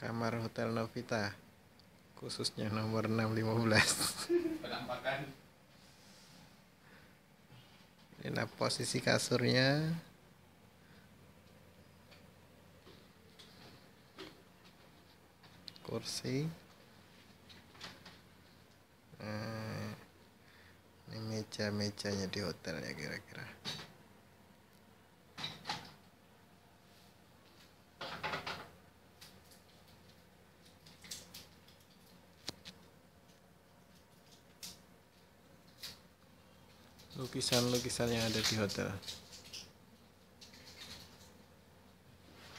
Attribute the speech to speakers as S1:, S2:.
S1: Kamar Hotel Novita, khususnya nomor 615.
S2: Penampakan.
S1: Ini posisi kasurnya. Kursi. Ini meja-mejanya di hotel ya kira-kira. Lukisan-lukisan yang ada di hotel.